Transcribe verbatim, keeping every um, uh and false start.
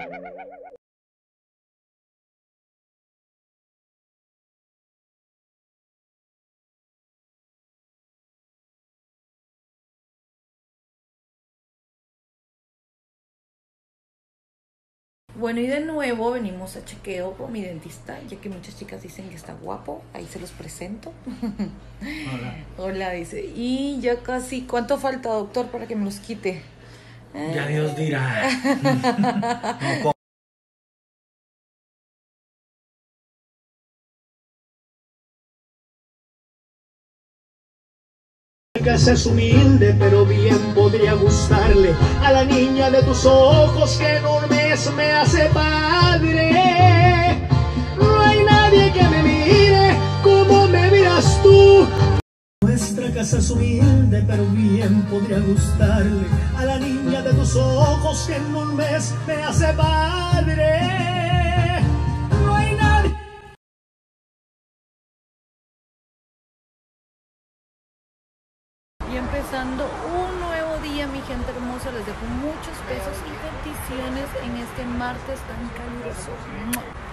Bueno, y de nuevo venimos a chequeo con mi dentista, ya que muchas chicas dicen que está guapo. Ahí se los presento. Hola. Hola, dice. Y ya casi, ¿cuánto falta, doctor, para que me los quite? Ya Dios dirá. No, ¿cómo? Casa es humilde, pero bien podría gustarle a la niña de tus ojos que en un mes me hace padre. No hay nadie que me mire como me miras tú. Nuestra casa es humilde, pero bien podría gustarle a la niña de tus ojos que en un mes me hace padre. No hay nadie. Y empezando un nuevo día, mi gente hermosa, les dejo muchos besos y bendiciones en este martes tan caluroso.